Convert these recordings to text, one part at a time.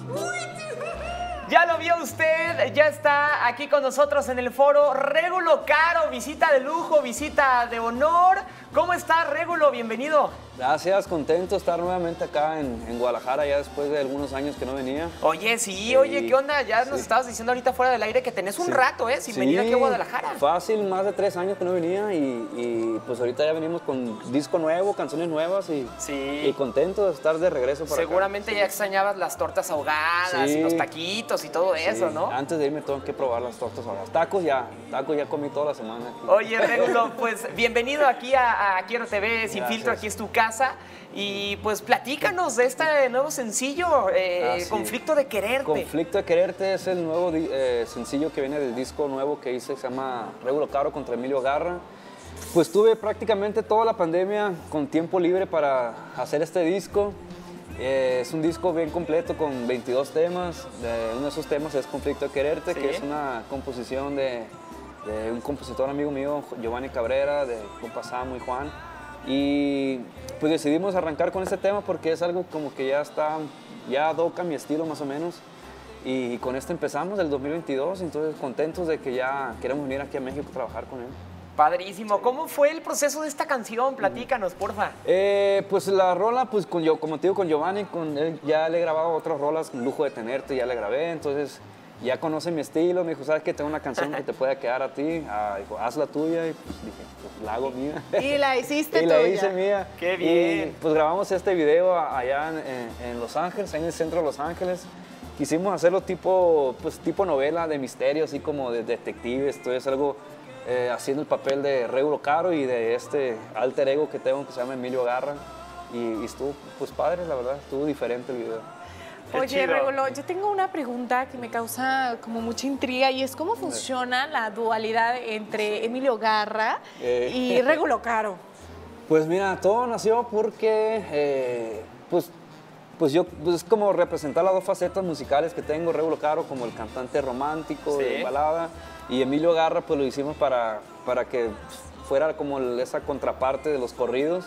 Ya lo vio usted, ya está aquí con nosotros en el foro Régulo Caro, visita de lujo, visita de honor. ¿Cómo está, Régulo? Bienvenido. Gracias, contento de estar nuevamente acá en Guadalajara, ya después de algunos años que no venía. Oye, sí, oye, ¿qué onda? Ya nos estabas diciendo ahorita fuera del aire que tenés un rato, sin venir aquí a Guadalajara. Fácil, más de 3 años que no venía y pues ahorita ya venimos con disco nuevo, canciones nuevas y contento de estar de regreso para Seguramente acá. ya extrañabas las tortas ahogadas y los taquitos y todo eso, ¿no? Antes de irme tengo que probar las tortas ahogadas. Tacos ya comí toda la semana. Aquí. Oye, Régulo, pues bienvenido aquí a Quiero TV Sin Filtro, aquí es tu casa. Y pues platícanos de este nuevo sencillo, Conflicto de Quererte. Conflicto de Quererte es el nuevo sencillo que viene del disco nuevo que hice, se llama Régulo Caro contra Emilio Garra. Pues tuve prácticamente toda la pandemia con tiempo libre para hacer este disco. Es un disco bien completo con 22 temas. Uno de esos temas es Conflicto de Quererte, que es una composición de un compositor amigo mío, Giovanni Cabrera, de compa Samu y Juan. Y pues decidimos arrancar con este tema porque es algo como que ya toca mi estilo más o menos. Y con esto empezamos el 2022, entonces contentos de que ya queremos venir aquí a México a trabajar con él. Padrísimo. ¿Cómo fue el proceso de esta canción? Platícanos, porfa. Pues la rola, pues como te digo, con Giovanni, con él ya le he grabado otras rolas, Lujo de Tenerte, ya le grabé, entonces ya conoce mi estilo, me dijo, ¿sabes qué? Tengo una canción que te puede quedar a ti, dijo, haz la tuya, y pues dije, pues la hago mía. Y la hiciste y tuya. la hice mía. ¡Qué bien! Y pues grabamos este video allá en Los Ángeles, en el centro de Los Ángeles. Quisimos hacerlo tipo novela de misterio, así como de detectives, entonces algo haciendo el papel de Régulo Caro y de este alter ego que tengo que se llama Emilio Garra. Y estuvo pues padre, la verdad, estuvo diferente el video. Oye, Régulo, yo tengo una pregunta que me causa como mucha intriga y es ¿cómo funciona la dualidad entre Emilio Garra y Régulo Caro? Pues mira, todo nació porque pues yo es como representar las dos facetas musicales que tengo, Régulo Caro como el cantante romántico de balada y Emilio Garra pues lo hicimos para que fuera como esa contraparte de los corridos.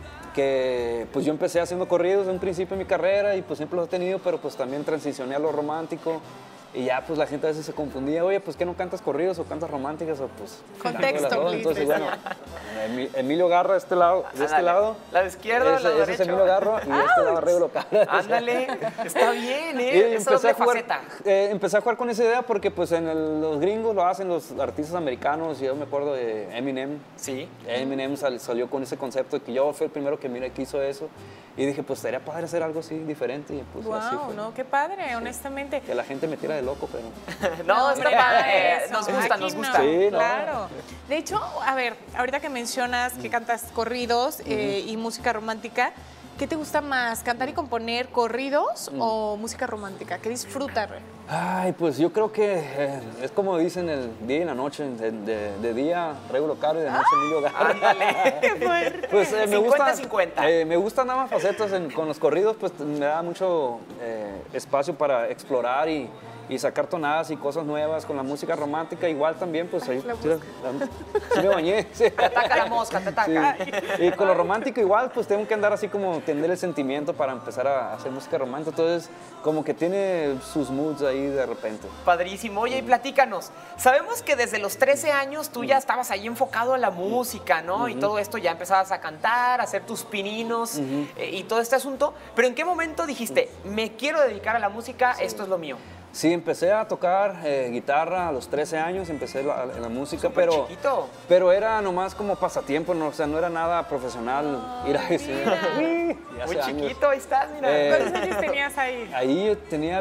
Que pues yo empecé haciendo corridos en un principio de mi carrera y pues siempre los he tenido, pero pues también transicioné a lo romántico y ya pues la gente a veces se confundía, oye, pues ¿qué no cantas corridos o cantas románticas? O pues contexto, please. Entonces bueno, Emilio Garra de este lado, la de izquierda, la de ese es Emilio Garra y de este lado Régulo Caro. Ándale, está bien, esa doble faceta. Empecé a jugar con esa idea porque pues los gringos lo hacen los artistas americanos, yo me acuerdo de Eminem. Sí. Eminem salió con ese concepto de que yo fui el primero que hizo eso y dije pues sería padre hacer algo así diferente y pues así fue. No, qué padre, honestamente. Que la gente me tira de loco, pero... No, está padre, nos gusta, nos gusta. Sí, claro. De hecho, a ver, ahorita que mencionas que cantas corridos y música romántica, ¿qué te gusta más, cantar y componer corridos o música romántica? ¿Qué disfrutas, Rey? Ay, pues yo creo que es como dicen el día y la noche, de día Régulo Caro y de noche Emilio Garra. Ándale. ¡Qué fuerte! Pues me gusta 50-50. Me gustan ambas facetas con los corridos, pues me da mucho espacio para explorar y sacar tonadas y cosas nuevas con la música romántica. Igual también, pues ahí sí me bañé. Sí. Te ataca la mosca, te ataca. Sí. Y con lo romántico igual, pues tengo que andar así como tener el sentimiento para empezar a hacer música romántica. Entonces, como que tiene sus moods ahí de repente. Padrísimo. Oye, y platícanos. Sabemos que desde los 13 años tú ya estabas ahí enfocado a la música, ¿no? Y todo esto ya empezabas a cantar, a hacer tus pininos y todo este asunto. Pero ¿en qué momento dijiste, me quiero dedicar a la música, esto es lo mío? Sí, empecé a tocar guitarra a los 13 años, empecé en la música, chiquito. pero era nomás como pasatiempo, ¿no? O sea, no era nada profesional ir a decir. Muy chiquito, ahí estás, mira. ¿Cuántos años tenías ahí? Ahí yo tenía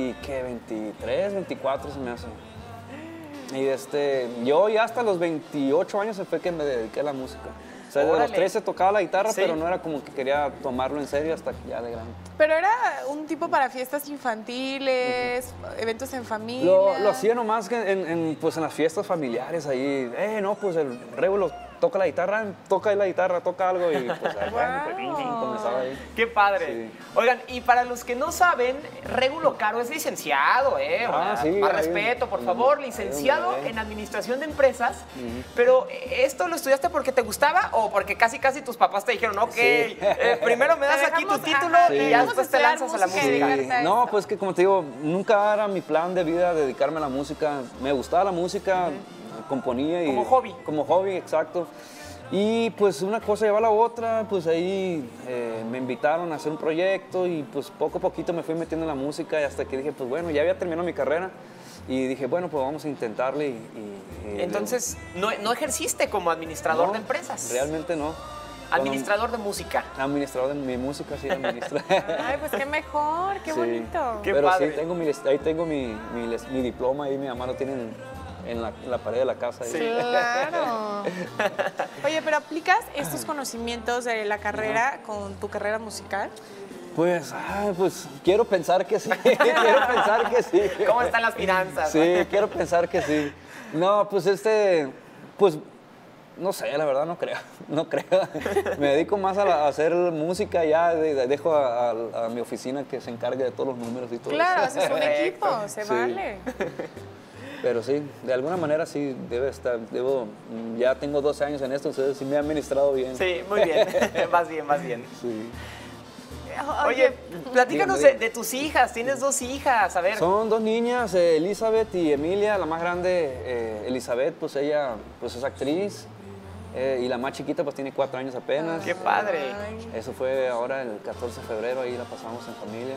23, 24 se me hace. Y yo ya hasta los 28 años fue que me dediqué a la música. O sea, de los 13 tocaba la guitarra, pero no era como que quería tomarlo en serio hasta ya de grande. Pero era un tipo para fiestas infantiles, eventos en familia. Lo hacía nomás que pues en las fiestas familiares ahí. No, pues el Régulo toca la guitarra, toca algo y pues bueno, comenzaba ahí. Qué padre. Sí. Oigan, y para los que no saben, Regulo Caro es licenciado, Sí, más ahí, respeto, por favor, licenciado en Administración de Empresas. Pero, ¿esto lo estudiaste porque te gustaba o porque casi tus papás te dijeron, ok, primero me das aquí tu título y ya después te lanzas a la música? Sí. No, pues que como te digo, nunca era mi plan de vida dedicarme a la música. Me gustaba la música, componía. Como hobby. Como hobby, exacto. Y pues una cosa lleva a la otra, pues ahí me invitaron a hacer un proyecto y pues poco a poquito me fui metiendo en la música y hasta que dije, pues bueno, ya había terminado mi carrera y dije, bueno, pues vamos a intentarle. Entonces, ¿no ejerciste como administrador de empresas? Realmente no. Administrador de música. Administrador de mi música, sí, Ay, pues qué mejor, qué bonito. Qué pero padre. Sí, ahí tengo mi diploma, ahí mi mamá lo tiene en la pared de la casa. Sí. Claro. Oye, pero ¿aplicas estos conocimientos de la carrera con tu carrera musical? Pues quiero pensar que sí, quiero pensar que sí. ¿Cómo están las finanzas? Sí, quiero pensar que sí. No, pues pues no sé, la verdad no creo. Me dedico más a hacer música, ya dejo a mi oficina que se encargue de todos los números y todo Claro, eso. haces un equipo, se Sí. vale. Pero sí, de alguna manera sí debe estar, ya tengo 12 años en esto, entonces sí me he administrado bien. Sí, muy bien. Vas bien. Sí. Oye, platícanos dígame. de tus hijas. Tienes 2 hijas, a ver. Son 2 niñas, Elizabeth y Emilia. La más grande, Elizabeth, pues ella pues es actriz y la más chiquita pues tiene 4 años apenas. ¡Qué padre! Eso fue ahora el 14 de febrero, ahí la pasamos en familia.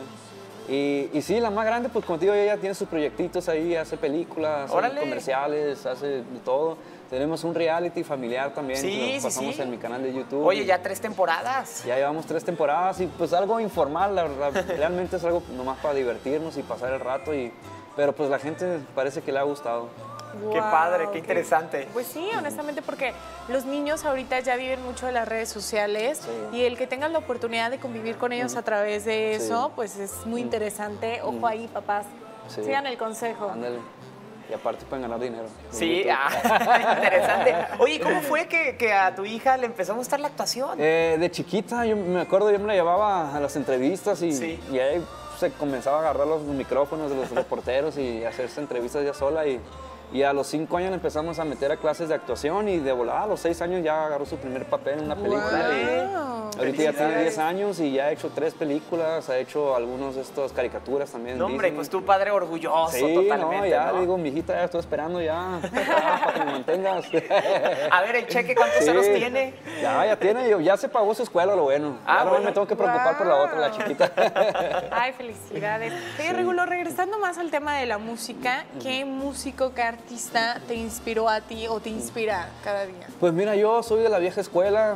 Y sí, la más grande, pues como te digo, ella tiene sus proyectitos ahí, hace películas, ¡Órale! hace comerciales, hace de todo. Tenemos un reality familiar también, Sí, que lo pasamos sí. en mi canal de YouTube. Oye, ya 3 temporadas. Ya llevamos 3 temporadas y pues algo informal, la verdad. Realmente es algo nomás para divertirnos y pasar el rato, pero pues la gente parece que le ha gustado. Qué padre, qué interesante. Pues sí, honestamente, porque los niños ahorita ya viven mucho de las redes sociales y el que tengan la oportunidad de convivir con ellos a través de eso, pues es muy interesante. Ojo ahí, papás, Sí. sigan el consejo. Ándale. Y aparte pueden ganar dinero. Sí, interesante. Oye, ¿y cómo fue que a tu hija le empezó a gustar la actuación? De chiquita, yo me acuerdo, yo me la llevaba a las entrevistas y ahí se comenzaba a agarrar los micrófonos de los reporteros y hacerse entrevistas ya sola. Y a los 5 años empezamos a meter a clases de actuación y de volada a los 6 años ya agarró su primer papel en una película. Y ahorita ya tiene 10 años y ya ha hecho 3 películas, ha hecho algunos de estos caricaturas también. No, hombre, Disney. pues tu padre orgulloso Sí, totalmente. no, ya ¿no? le digo, mijita, ya estoy esperando ya para que me mantengas. A ver, el cheque, ¿cuántos ceros tiene? Ya tiene, ya se pagó su escuela, lo bueno. Ahora bueno. me tengo que preocupar por la otra, la chiquita. Ay, felicidades. Oye, Regulo, regresando más al tema de la música, ¿qué músico, qué artista te inspiró a ti o te inspira cada día? Pues mira, yo soy de la vieja escuela.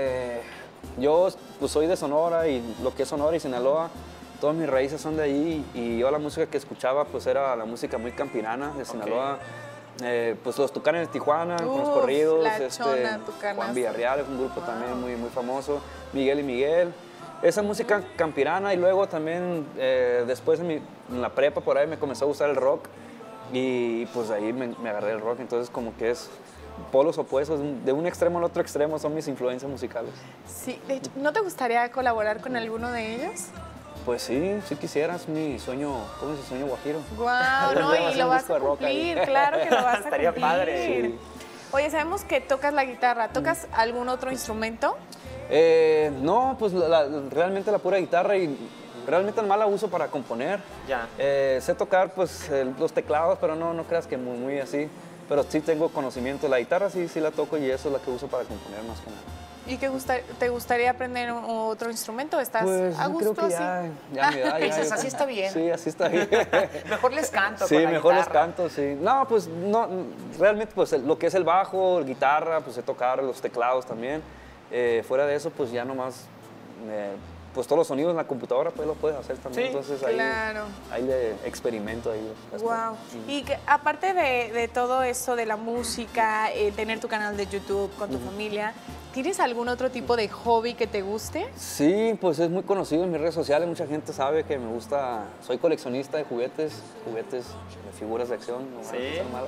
Yo pues, soy de Sonora y lo que es Sonora y Sinaloa, todas mis raíces son de ahí y yo la música que escuchaba pues era la música muy campirana de Sinaloa. Pues los Tucanes de Tijuana, con los corridos, La Chona, Tucanas. Juan Villarreal es un grupo también muy, muy famoso, Miguel y Miguel. Esa música campirana y luego también después en la prepa por ahí me comenzó a gustar el rock y pues ahí me agarré el rock, entonces como que es polos opuestos, de un extremo al otro extremo son mis influencias musicales. Sí, de hecho, ¿no te gustaría colaborar con alguno de ellos? Pues sí, si quisieras, mi sueño, ¿cómo es el sueño guajiro? Guau, no, y lo vas a cumplir, claro que lo vas a cumplir. Estaría padre. Sí. Oye, sabemos que tocas la guitarra, ¿tocas algún otro instrumento? No, pues realmente la pura guitarra y realmente nomás la uso para componer. Ya. Sé tocar pues los teclados, pero no creas que muy así. Pero sí tengo conocimiento. La guitarra sí la toco y eso es la que uso para componer más que nada. ¿Y te gustaría aprender otro instrumento? ¿Estás Pues a yo gusto creo que así? ya mi edad. Dices, así está bien. Sí, así está bien. Mejor les canto Sí, con la mejor les guitarra. canto, sí. No, pues no, realmente pues lo que es el bajo, la guitarra, pues sé tocar los teclados también. Fuera de eso, pues ya nomás, pues todos los sonidos en la computadora pues lo puedes hacer también. Sí, entonces claro. ahí le experimento ahí. Wow. Y que, aparte de todo eso de la música, tener tu canal de YouTube con tu familia, ¿Tienes algún otro tipo de hobby que te guste? Sí, pues es muy conocido en mis redes sociales, mucha gente sabe que me gusta, soy coleccionista de juguetes de figuras de acción. No Sí.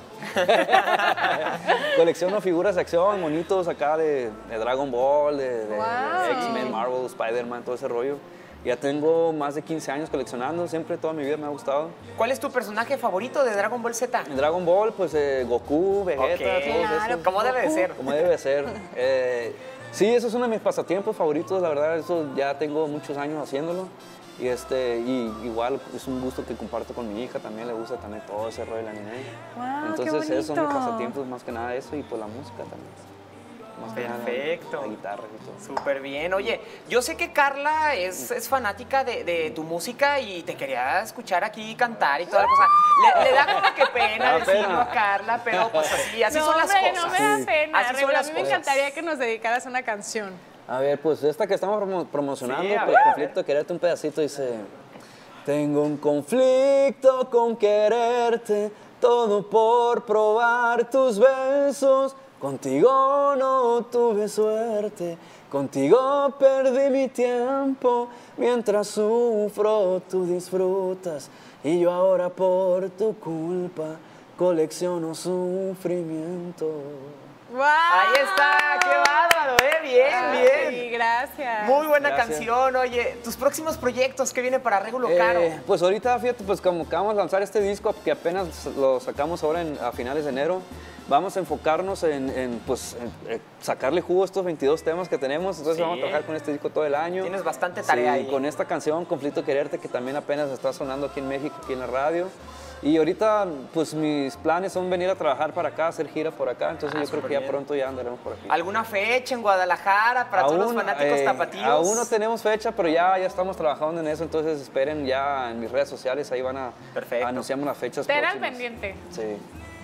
Colecciono figuras de acción, monitos acá de Dragon Ball, de Wow. X-Men, Marvel, Spider-Man, todo ese rollo. Ya tengo más de 15 años coleccionando, siempre toda mi vida me ha gustado. ¿Cuál es tu personaje favorito de Dragon Ball Z? En Dragon Ball, pues Goku, Vegeta, Ok. todos Claro, esos. Como debe de ser. Como debe de ser. Sí, eso es uno de mis pasatiempos favoritos, la verdad, eso ya tengo muchos años haciéndolo. Y igual es un gusto que comparto con mi hija, también le gusta también todo ese rollo del anime. Wow, qué Entonces esos son mis bonito. pasatiempos más que nada eso y pues la música también. Más que nada Perfecto. la guitarra y todo. Súper bien. Oye, yo sé que Carla es fanática de tu música y te quería escuchar aquí cantar y toda la cosa. Le da como que pena Da decirlo pena. a Carla, pero pues así No, son las hombre, cosas. no me da pena. Así son Regular, a las mí me cosas. encantaría que nos dedicaras una canción. A ver, pues esta que estamos promocionando, Sí, a pues ver, a conflicto de quererte un pedacito, dice: tengo un conflicto con quererte, todo por probar tus besos. Contigo no tuve suerte, contigo perdí mi tiempo. Mientras sufro, tú disfrutas, y yo ahora por tu culpa colecciono sufrimiento. ¡Wow! Ahí está, qué bárbaro, bien, bien. Sí, gracias. Muy buena Gracias. canción. Oye, tus próximos proyectos, ¿qué viene para Regulo Caro? Pues ahorita, fíjate, pues como acabamos de lanzar este disco que apenas lo sacamos ahora a finales de enero, vamos a enfocarnos en sacarle jugo a estos 22 temas que tenemos, entonces Sí. vamos a trabajar con este disco todo el año. Tienes bastante tarea Sí, ahí. con esta canción, Conflicto Quererte, que también apenas está sonando aquí en México, aquí en la radio. Y ahorita, pues mis planes son venir a trabajar para acá, hacer gira por acá, entonces yo creo que ya superbién. pronto ya andaremos por aquí. ¿Alguna fecha en Guadalajara para todos los fanáticos tapatíos? Aún no tenemos fecha, pero ya estamos trabajando en eso, entonces esperen ya en mis redes sociales, ahí van a Perfecto. anunciamos las fechas Ten al próximas. pendiente. Sí.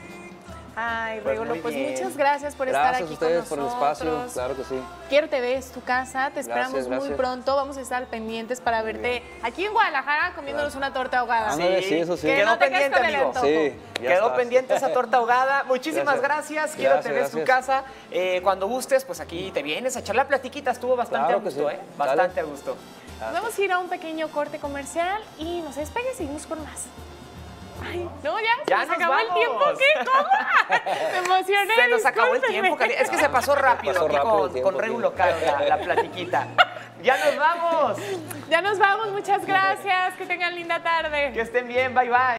Ay, Pues Regulo, muy pues bien. muchas gracias por estar Gracias a aquí ustedes con por el nosotros. espacio, claro que sí. Quiero TV es tu casa, te esperamos Gracias, muy gracias. pronto. Vamos a estar pendientes para verte aquí en Guadalajara comiéndonos una torta ahogada. Ándale, sí, eso sí. Que Quedó no te quedes pendiente, con el amigo. antojo. Sí, ya Quedó está. pendiente esa torta ahogada. Muchísimas gracias. Quiero Gracias, te ves tu gracias. casa. Cuando gustes, pues aquí te vienes a echar la platiquita. Estuvo bastante Claro a que gusto, sí. ¿eh? Dale. Bastante a gusto. Vamos a ir a un pequeño corte comercial y no se despegue, seguimos con más. Ay, no, ya, Ya se nos nos acabó el vamos. tiempo, ¿qué? ¿Cómo? Me emocioné. Se nos acabó el discúlpenme. tiempo, Cari. Es que se pasó rápido Pasó aquí rápido el con tiempo Regulo aquí. Caro, la platiquita. ¡Ya nos vamos! Ya nos vamos, muchas gracias, que tengan linda tarde. Que estén bien, bye bye.